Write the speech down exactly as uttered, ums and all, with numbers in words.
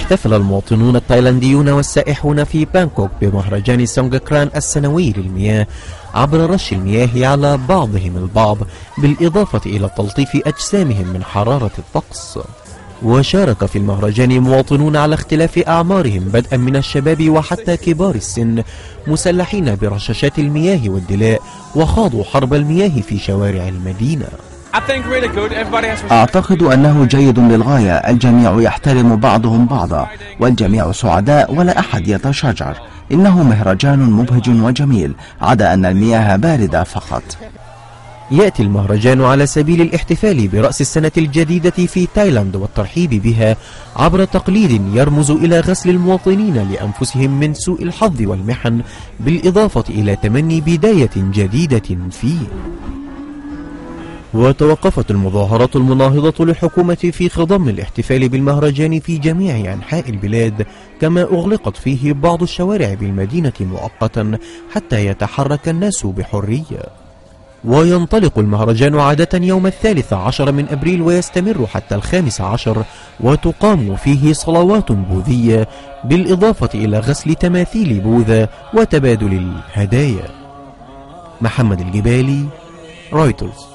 احتفل المواطنون التايلانديون والسائحون في بانكوك بمهرجان سونغكران السنوي للمياه عبر رش المياه على بعضهم البعض، بالإضافة إلى تلطيف أجسامهم من حرارة الطقس. وشارك في المهرجان مواطنون على اختلاف أعمارهم بدءا من الشباب وحتى كبار السن، مسلحين برشاشات المياه والدلاء، وخاضوا حرب المياه في شوارع المدينة. أعتقد أنه جيد للغاية، الجميع يحترم بعضهم بعضا والجميع سعداء ولا أحد يتشاجر. إنه مهرجان مبهج وجميل، عدا أن المياه باردة فقط. يأتي المهرجان على سبيل الاحتفال برأس السنة الجديدة في تايلاند والترحيب بها عبر تقليد يرمز إلى غسل المواطنين لأنفسهم من سوء الحظ والمحن، بالإضافة إلى تمني بداية جديدة فيه. وتوقفت المظاهرات المناهضة للحكومة في خضم الاحتفال بالمهرجان في جميع أنحاء البلاد، كما أغلقت فيه بعض الشوارع بالمدينة مؤقتا حتى يتحرك الناس بحرية. وينطلق المهرجان عادة يوم الثالث عشر من أبريل ويستمر حتى الخامس عشر، وتقام فيه صلوات بوذية بالإضافة إلى غسل تماثيل بوذا وتبادل الهدايا. محمد الجبالي، رويترز.